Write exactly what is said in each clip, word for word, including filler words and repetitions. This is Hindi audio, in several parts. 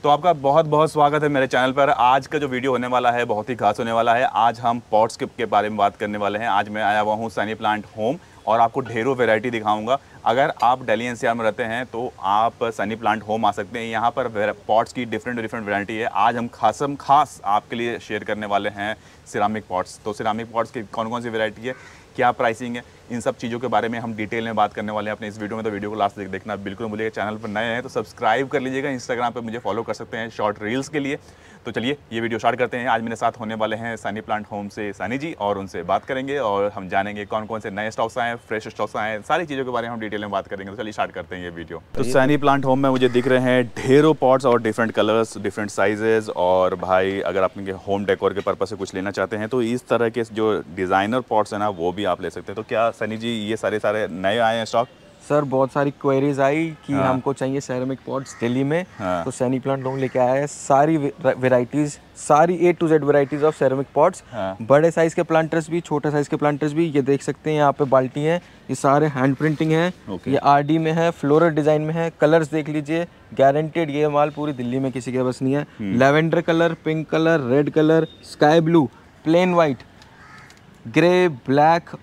तो आपका बहुत बहुत स्वागत है मेरे चैनल पर। आज का जो वीडियो होने वाला है बहुत ही खास होने वाला है। आज हम पॉट्स के बारे में बात करने वाले हैं। आज मैं आया हुआ हूँ सनी प्लांट होम और आपको ढेरों वैरायटी दिखाऊंगा। अगर आप दिल्ली एन सी आर में रहते हैं तो आप सनी प्लांट होम आ सकते हैं। यहाँ पर पॉट्स की डिफरेंट डिफरेंट वैरायटी है। आज हम खासम खास आपके लिए शेयर करने वाले हैं सिरामिक पॉट्स। तो सिरामिक पॉट्स की कौन कौन सी वैरायटी है, क्या प्राइसिंग है, इन सब चीज़ों के बारे में हम डिटेल में बात करने वाले हैं अपने इस वीडियो में। तो वीडियो को लास्ट तक देखना बिल्कुल भूलिएगा। चैनल पर नए हैं तो सब्सक्राइब कर लीजिएगा। इंस्टाग्राम पे मुझे फॉलो कर सकते हैं शॉर्ट रील्स के लिए। तो चलिए ये वीडियो स्टार्ट करते हैं। आज मेरे साथ होने वाले हैं सनी प्लांट होम से सनी जी, और उनसे बात करेंगे और हम जानेंगे कौन कौन से नए स्टॉक्स आए हैं, फ्रेश स्टॉक्स आए हैं, सारी चीज़ों के बारे में हम डिटेल में बात करेंगे। तो चलिए स्टार्ट करते हैं ये वीडियो। तो सनी प्लांट होम में मुझे दिख रहे हैं ढेरों पॉट्स और डिफरेंट कलर्स, डिफरेंट साइजेस। और भाई अगर आप इनके होम डेकोर के पर्पज से कुछ लेना चाहते हैं तो इस तरह के जो डिज़ाइनर पॉट्स हैं ना वो भी आप ले सकते हैं। तो क्या सनी जी ये सारे सारे नए आए हैं स्टॉक? सर बहुत सारी क्वेरीज आई कि हाँ। हमको चाहिए सेरेमिक पॉट्स दिल्ली में। हाँ। तो सनी प्लांट होम लेके आया है सारी वेराइटीज, सारी A to Z varieties of ceramic pots. हाँ। बड़े साइज के प्लांटर्स भी, छोटे साइज के प्लांटर्स भी। ये देख सकते हैं यहाँ पे बाल्टी है, ये सारे हैंड प्रिंटिंग है। ये आरडी में है, फ्लोरल डिजाइन में है। कलर्स देख लीजिए, गारंटेड ये माल पूरी दिल्ली में किसी के पास नहीं है। Lavender colour, pink colour, red colour, sky blue, plain white, grey, black,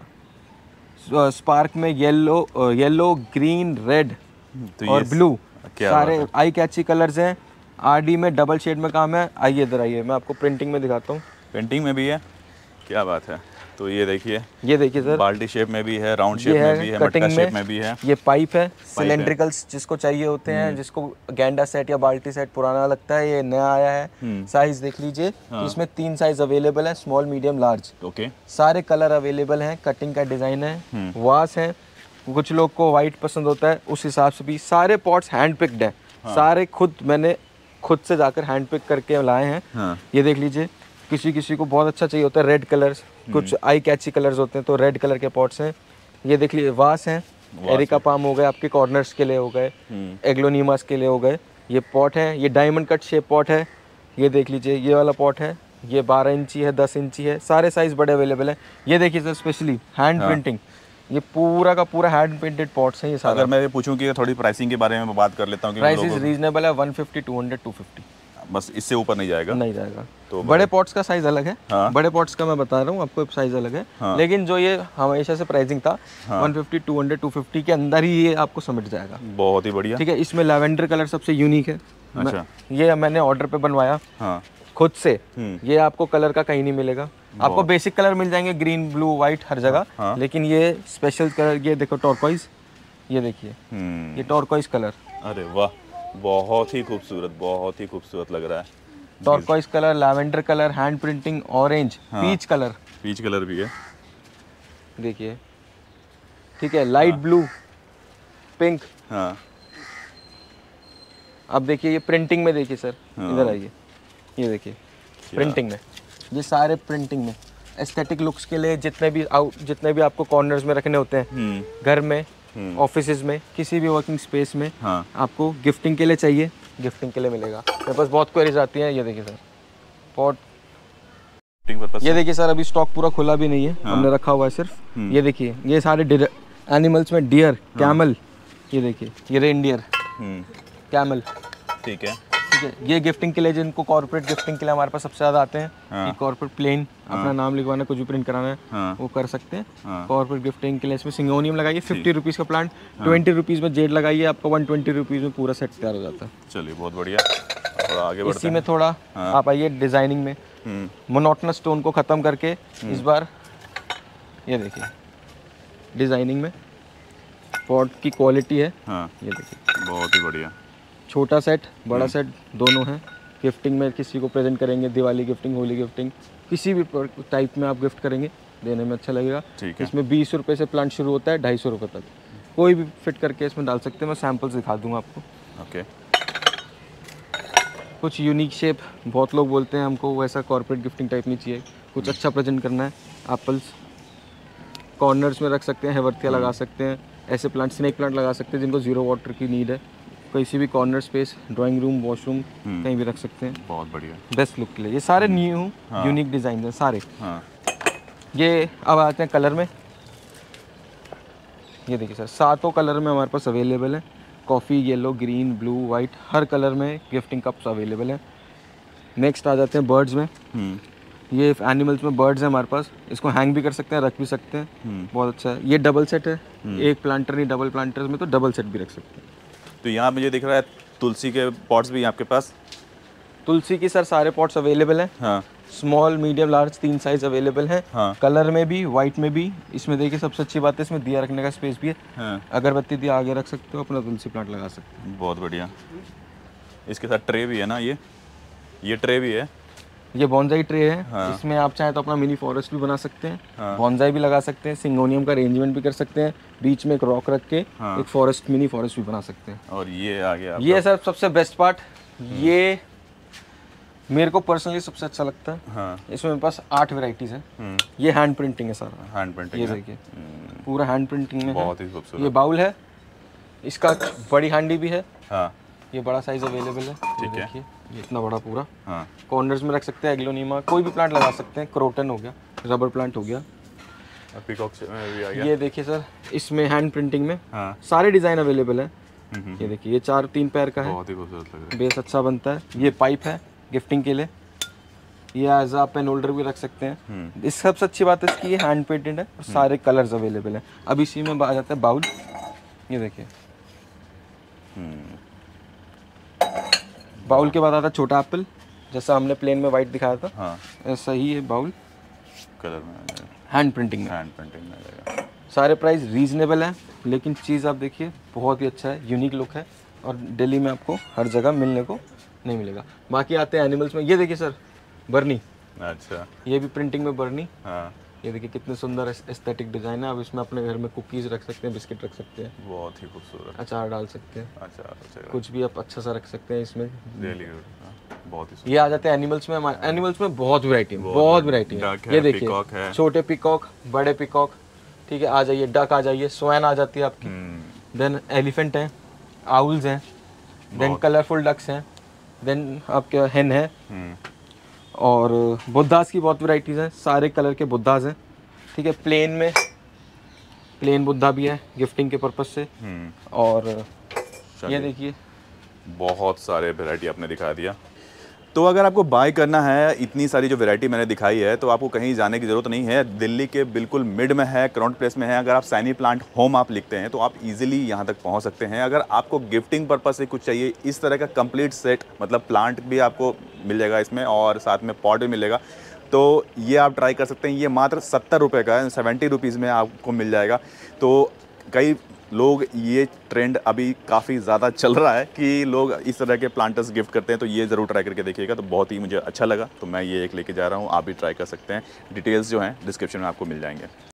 spark में येलो, येलो, ग्रीन, रेड तो और ब्लू, सारे आई कैची कलर्स हैं। आरडी में डबल शेड में काम है। आइए इधर आइए, मैं आपको प्रिंटिंग में दिखाता हूँ। पेंटिंग में भी है, क्या बात है। तो ये देखिए, ये देखिए सर, बाल्टी शेप में भी है, राउंड शेप में भी है, मटका शेप में भी है। ये पाइप है, सिलेंड्रिकल्स जिसको चाहिए होते हैं, जिसको गैंडा सेट या बाल्टी सेट पुराना लगता है, ये नया आया है। साइज देख लीजिए, हाँ। इसमें तीन साइज अवेलेबल है, स्मॉल, मीडियम, लार्ज। ओके, सारे कलर अवेलेबल हैं। कटिंग का डिजाइन है, वास है। कुछ लोग को व्हाइट पसंद होता है, उस हिसाब से भी सारे पॉट्स हैंड पिक्ड है। हाँ। सारे खुद मैंने खुद से जाकर हैंड पिक करके लाए हैं। हाँ। ये देख लीजिए, किसी किसी को बहुत अच्छा चाहिए होता है रेड कलर्स, कुछ आई कैची कलर्स होते हैं तो रेड कलर के पॉट्स हैं। ये देख लीजिए, वास हैं, एरिका पाम हो गए, आपके कॉर्नर्स के लिए हो गए, एग्लोनीमास के लिए हो गए। ये पॉट है, ये डायमंड कट शेप पॉट है। ये देख लीजिए, ये वाला पॉट है, ये बारह इंची है, दस इंची है, सारे साइज बड़े अवेलेबल हैं। ये देखिए सर, स्पेशली हैंड प्रिंटिंग, ये पूरा का पूरा हैंड प्रिंटेड पॉट्स हैं ये सारे। अगर मैं पूछूं कि थोड़ी प्राइसिंग के बारे में बात कर लेता हूं कि प्राइस रीजनेबल है, one fifty, two hundred, two fifty, बस इससे ऊपर नहीं जाएगा। नहीं जाएगा। तो बड़े पॉट्स का साइज अलग है। हाँ। बड़े पॉट्स का मैं बता रहा हूँ आपको, साइज अलग है। हाँ। लेकिन जो ये हमेशा से प्राइसिंग था, हाँ। One fifty, two hundred, two fifty के अंदर ही ये आपको समझ जाएगा। बहुत ही बढ़िया। ठीक है, इसमें लैवेंडर कलर सबसे यूनिक है। अच्छा। ये मैंने ऑर्डर पे बनवाया। हाँ। खुद से। ये आपको कलर का कहीं नहीं मिलेगा। आपको बेसिक कलर मिल जाएंगे, ग्रीन, ब्लू, व्हाइट, हर जगह। हाँ। लेकिन ये स्पेशल कलर, ये देखो टॉर्कोइज, ये देखिए, ये टॉर्कोइज कलर। अरे वाह, बहुत ही खूबसूरत, बहुत ही खूबसूरत लग रहा है। Turquoise colour, lavender colour, hand printing, orange, हाँ। पीच कलर, पीच कलर भी है, देखिए। ठीक है, लाइट हाँ। Blue, pink. हाँ। अब देखिए ये प्रिंटिंग में, देखिए सर, हाँ। इधर आइए, ये देखिए प्रिंटिंग में, ये सारे प्रिंटिंग में एस्थेटिक लुक्स के लिए जितने भी आउट जितने भी आपको कॉर्नर्स में रखने होते हैं, घर में, ऑफिसेज में, किसी भी वर्किंग स्पेस में, हाँ। आपको गिफ्टिंग के लिए चाहिए, गिफ्टिंग के लिए मिलेगा। मेरे पास बहुत क्वेरीज आती हैं। ये देखिए सर, पॉट, ये देखिए सर, अभी स्टॉक पूरा खुला भी नहीं है। हाँ। हमने रखा हुआ है सिर्फ। ये देखिए, ये सारे एनिमल्स में डियर, कैमल, ये देखिए, ये रेनडियर, कैमल। ठीक है, ठीक है। ये गिफ्टिंग के लिए, जिनको कॉर्पोरेट गिफ्टिंग के लिए हमारे पास सबसे ज़्यादा आते हैं। हाँ। ये कॉर्पोरेट प्लेन, हाँ। अपना नाम लिखवाना, कुछ भी प्रिंट कराना है, हाँ। वो कर सकते हैं। हाँ। कॉर्पोरेट गिफ्टिंग के लिए इसमें सिंगोनियम लगाइए, फिफ्टी रुपीज़ का प्लांट, हाँ। ट्वेंटी रुपीज़ में जेड लगाइए, आपका वन ट्वेंटी रुपीज़ में पूरा सेट तैयार हो जाता है। चलिए बहुत बढ़िया, थोड़ा आगे बढ़ते हैं। इसी में थोड़ा हाँ। आप आइए डिज़ाइनिंग में, मोनोटोनस टोन को ख़त्म करके इस बार ये देखिए डिज़ाइनिंग में पॉट की क्वालिटी है। हाँ। ये देखिए बहुत ही बढ़िया, छोटा सेट, बड़ा सेट दोनों हैं। गिफ्टिंग में किसी को प्रेजेंट करेंगे, दिवाली गिफ्टिंग, होली गिफ्टिंग, किसी भी टाइप में आप गिफ्ट करेंगे, देने में अच्छा लगेगा। इसमें बीस रुपये से प्लांट शुरू होता है, ढाई सौ रुपये तक, कोई भी फिट करके इसमें डाल सकते हैं। मैं सैम्पल्स दिखा दूंगा आपको। ओके। कुछ यूनिक शेप, बहुत लोग बोलते हैं हमको वैसा कॉर्पोरेट गिफ्टिंग टाइप नहीं चाहिए, कुछ अच्छा प्रेजेंट करना है। एप्पल्स कॉर्नर्स में रख सकते हैं, हेवर्थिया लगा सकते हैं, ऐसे प्लांट, स्नेक प्लांट लगा सकते हैं जिनको जीरो वाटर की नीड है। किसी भी corner space, drawing room, washroom, कहीं भी रख सकते हैं। बहुत बढ़िया, बेस्ट लुक के लिए। ये सारे न्यू हाँ। यूनिक डिज़ाइन हैं सारे। हाँ। ये अब आते हैं कलर में। ये देखिए सर, सातों कलर में हमारे पास अवेलेबल है। Coffee, yellow, green, blue, white, हर कलर में गिफ्टिंग कप्स अवेलेबल हैं। नेक्स्ट आ जाते हैं बर्ड्स में। ये एनिमल्स में बर्ड्स हैं हमारे पास, इसको हैंग भी कर सकते हैं, रख भी सकते हैं, बहुत अच्छा है। ये डबल सेट है, एक प्लांटर नहीं डबल प्लांटर्स में तो डबल सेट भी रख सकते हैं। तो यहाँ मुझे दिख रहा है तुलसी के पॉट्स भी आपके पास। तुलसी की सर सारे पॉट्स अवेलेबल हैं। हाँ। स्मॉल, मीडियम, लार्ज तीन साइज अवेलेबल हैं। हाँ। कलर में भी, वाइट में भी। इसमें देखिए सबसे अच्छी बात है इसमें दिया रखने का स्पेस भी है। हाँ। अगरबत्ती दिया आगे रख सकते हो, अपना तुलसी प्लांट लगा सकते हो। बहुत बढ़िया। इसके साथ ट्रे भी है ना, ये ये ट्रे भी है। ये बॉन्जाई ट्रे है। हाँ। इसमें आप चाहें तो अपना मिनी फॉरेस्ट भी बना सकते हैं। हाँ। बॉन्जाई भी लगा सकते हैं, सिंगोनियम का अरेंजमेंट भी कर सकते हैं, बीच में एक रॉक रख के हाँ। एक फॉरेस्ट, मिनी फॉरेस्ट भी बना सकते हैं। और ये आ गया ये सर सबसे बेस्ट पार्ट, ये मेरे को पर्सनली सबसे अच्छा लगता है। हाँ। इसमें मेरे पास आठ वेराइटीज है। ये हैंड प्रिंटिंग है सर, हैंड प्रिंटिंग। ये देखिए पूरा हैंड प्रिंटिंग में, बहुत ही खूबसूरत। ये बाउल है, इसका बड़ी हांडी भी है। हाँ। ये बड़ा साइज अवेलेबल है। ठीक है, ये इतना बड़ा पूरा। हाँ। कॉर्नर्स में रख सकते हैं, एग्लोनीमा कोई भी प्लांट लगा सकते हैं, क्रोटन हो गया, रबर प्लांट हो गया, पीकॉक भी आ गया। ये देखिए सर, इसमें हैंड प्रिंटिंग में हाँ। सारे डिजाइन अवेलेबल है। ये देखिए, ये चार तीन पैर का है, बहुत ही खूबसूरत लग रहा है, बेस अच्छा बनता है। ये पाइप है गिफ्टिंग के लिए, ये एज अ पेन होल्डर भी रख सकते हैं। इस सबसे अच्छी बात है इसकी, ये हैंड पेंटेड है और सारे कलर्स अवेलेबल हैं। अब इसी में आ जाता है बाउल। ये देखिए बाउल के बाद आता है छोटा एप्पल, जैसा हमने प्लेन में वाइट दिखाया था। हाँ। ऐसा ही है बाउल, कलर में हैंड प्रिंटिंग में, हैंड प्रिंटिंग में आएगा। सारे प्राइस रीजनेबल है, लेकिन चीज़ आप देखिए बहुत ही अच्छा है, यूनिक लुक है और दिल्ली में आपको हर जगह मिलने को नहीं मिलेगा। बाकी आते हैं एनिमल्स में। ये देखिए सर, बर्नी। अच्छा। ये भी प्रिंटिंग में बर्नी। हाँ। ये देखिए कितने सुंदर एस्थेटिक डिजाइन है। अब इसमें अपने घर में कुकीज़ रख सकते हैं, बिस्किट रख सकते हैं, बहुत ही खूबसूरत, अचार डाल सकते हैं, अचार कुछ भी आप अच्छा सा रख सकते हैं इसमें। रियली गुड, बहुत ही। ये आ जाते हैं एनिमल्स में। हमारे एनिमल्स में बहुत वैरायटी है, बहुत वैरायटी है। ये देखिए छोटे पिकॉक, बड़े पिकॉक, ठीक है, आ जाइए। डक आ जाइए, स्वैन आ जाती है आपकी, देन एलिफेंट है, आउल्स हैं, देन कलरफुल डक्स हैं, देन आपके हेन है, और बुद्धास की बहुत वैराइटीज़ हैं, सारे कलर के बुद्धास हैं। ठीक है, प्लेन में प्लेन बुद्धा भी है गिफ्टिंग के पर्पज से। और ये देखिए बहुत सारे वैरायटी आपने दिखा दिया। तो अगर आपको बाय करना है, इतनी सारी जो वैरायटी मैंने दिखाई है, तो आपको कहीं जाने की ज़रूरत नहीं है। दिल्ली के बिल्कुल मिड में है, क्राउन प्लेस में है। अगर आप सैनी प्लांट होम आप लिखते हैं तो आप इजीली यहाँ तक पहुँच सकते हैं। अगर आपको गिफ्टिंग पर्पस से कुछ चाहिए, इस तरह का कंप्लीट सेट, मतलब प्लांट भी आपको मिल जाएगा इसमें और साथ में पॉट भी मिलेगा, तो ये आप ट्राई कर सकते हैं। ये मात्र सत्तर रुपये का है, सेवेंटी रुपीज़ में आपको मिल जाएगा। तो कई लोग, ये ट्रेंड अभी काफ़ी ज़्यादा चल रहा है कि लोग इस तरह के प्लांटर्स गिफ्ट करते हैं, तो ये ज़रूर ट्राई करके देखिएगा। तो बहुत ही मुझे अच्छा लगा, तो मैं ये एक लेके जा रहा हूँ, आप भी ट्राई कर सकते हैं। डिटेल्स जो हैं डिस्क्रिप्शन में आपको मिल जाएंगे।